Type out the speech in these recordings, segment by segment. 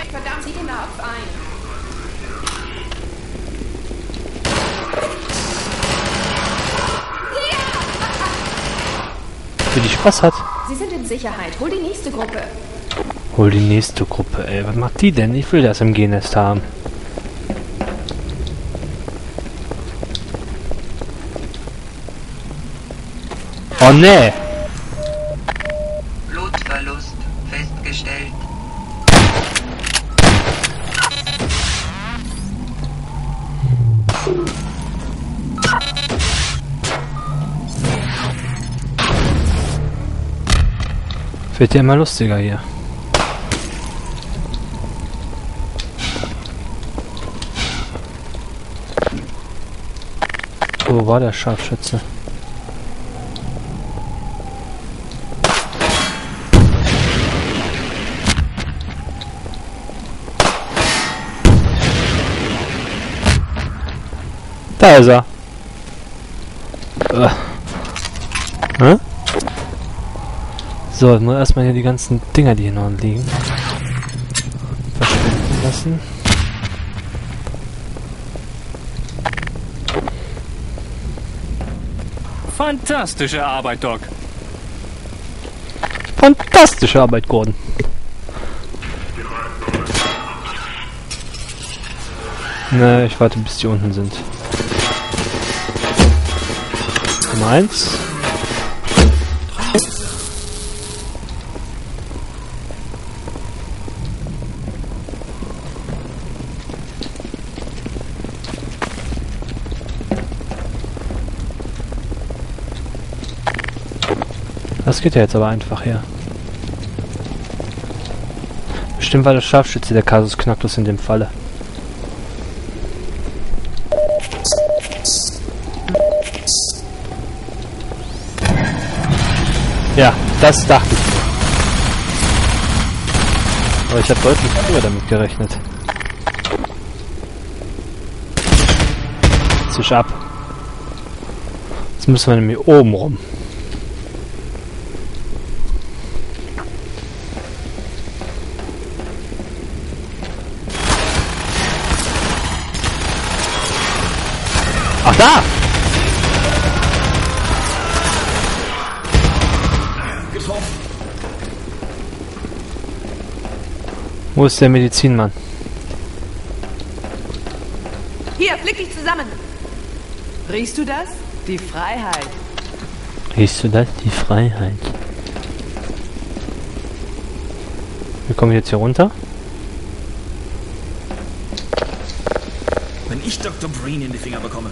Verdammt, sieh den Kopf ein. Für die Spaß hat. Sie sind in Sicherheit. Hol die nächste Gruppe. Hol die nächste Gruppe, ey. Was macht die denn? Ich will das im G-Nest haben. Oh ne! Blutverlust festgestellt. Wird ja immer lustiger hier. Wo war der Scharfschütze? Da ist er. Hä? So, ich muss erstmal hier die ganzen Dinger, die hier noch liegen, verschwinden lassen. Fantastische Arbeit, Doc. Fantastische Arbeit, Gordon. Ne, ich warte, bis die unten sind. Nummer 1. Das geht ja jetzt aber einfach her. Bestimmt war der Scharfschütze der Kasus Knacktus in dem Falle. Ja, das dachte ich mir. Aber ich habe deutlich früher damit gerechnet. Zisch ab. Jetzt müssen wir nämlich oben rum. Ach da! Wo ist der Medizinmann? Hier, flick dich zusammen. Riechst du das? Die Freiheit. Riechst du das? Die Freiheit. Wie komme ich jetzt hier runter? Wenn ich Dr. Breen in die Finger bekomme.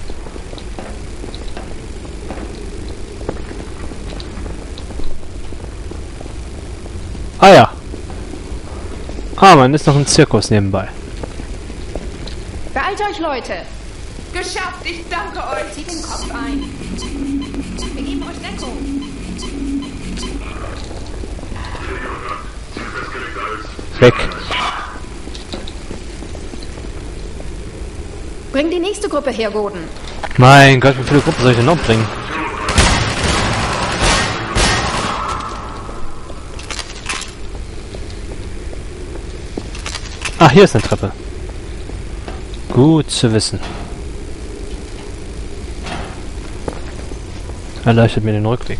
Ah ja. Ah, man ist noch ein Zirkus nebenbei. Beeilt euch, Leute. Geschafft, ich danke euch. Zieht den Kopf ein. Wir geben euch Deckung. Weg. Bring die nächste Gruppe her, Gordon. Mein Gott, wie viele Gruppen soll ich denn noch bringen? Ah, hier ist eine Treppe. Gut zu wissen. Erleichtert mir den Rückweg.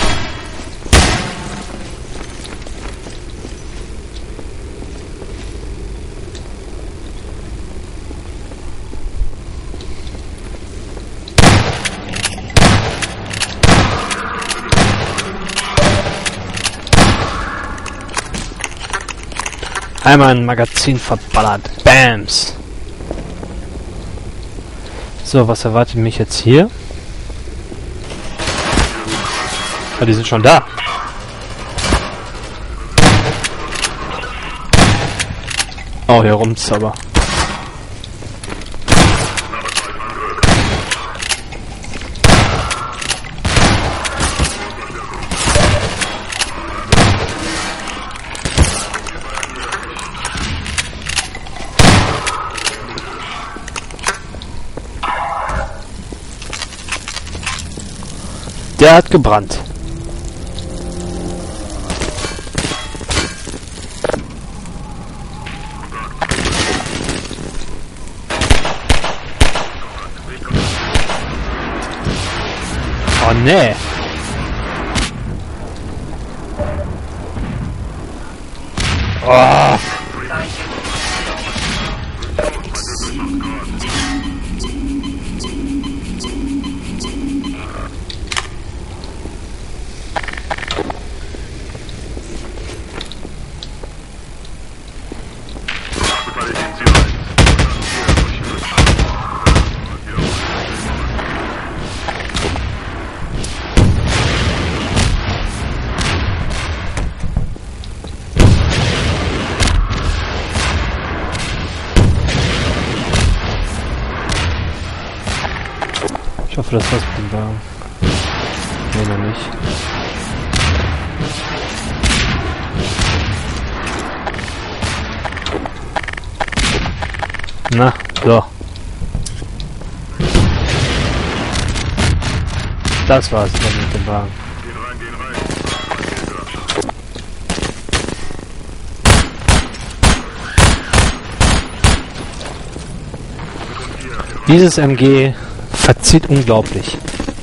Einmal ein Magazin verballert. Bams. So, was erwartet mich jetzt hier? Ah, die sind schon da. Oh, hier rumzauber. Der hat gebrannt. nee. Oh. Ich hoffe, das war's mit dem Wagen. Nee, noch nicht. Na, so. Das war's dann mit dem Wagen. Dieses MG verzieht unglaublich.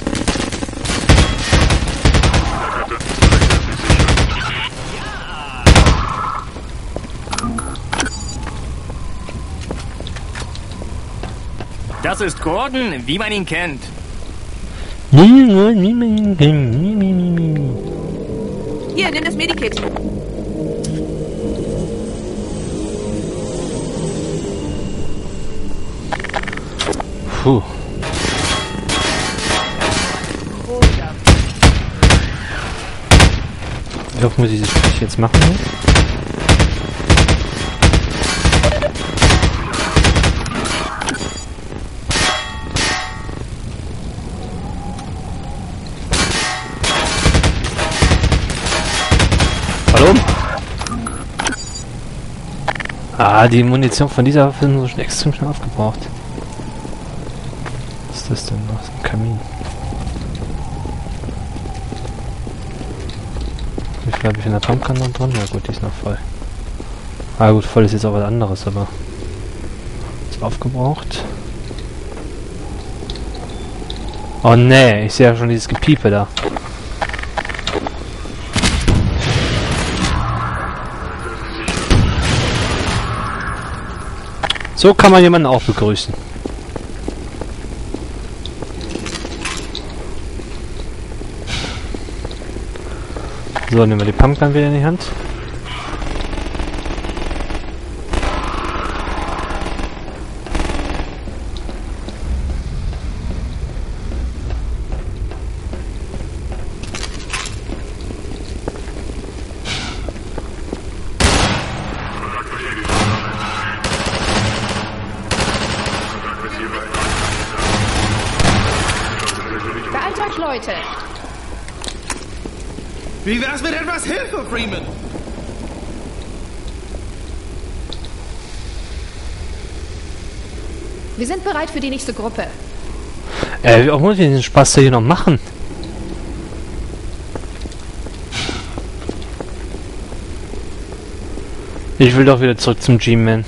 Das ist Gordon, wie man ihn kennt. Hier, nimm das Medikit. Puh. Wie oft muss ich das Sprich jetzt machen? Hallo? Ah, die Munition von dieser Waffe ist schon extrem schnell aufgebraucht. Was ist das denn noch? So ein Kamin. Wie viel habe ich in der Pumpgun noch drin? Ja gut, die ist noch voll. Ah gut, voll ist jetzt auch was anderes, aber ist aufgebraucht. Oh nee, ich sehe ja schon dieses Gepiepe da. So kann man jemanden auch begrüßen. So, nehmen wir die Pumpgun wieder in die Hand. Beeilt euch, Leute. Wie wär's mit etwas Hilfe, Freeman? Wir sind bereit für die nächste Gruppe. Wie muss ich den Spaß hier noch machen? Ich will doch wieder zurück zum G-Man.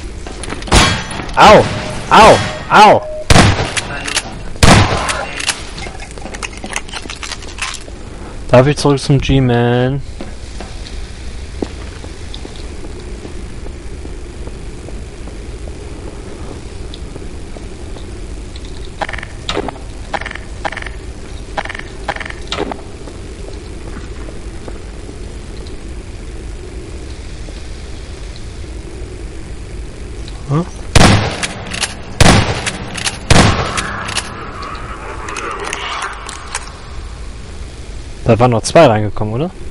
Au! Au! Au! Darf ich zurück zum G-Man? Hm? Da waren noch 2 reingekommen, oder?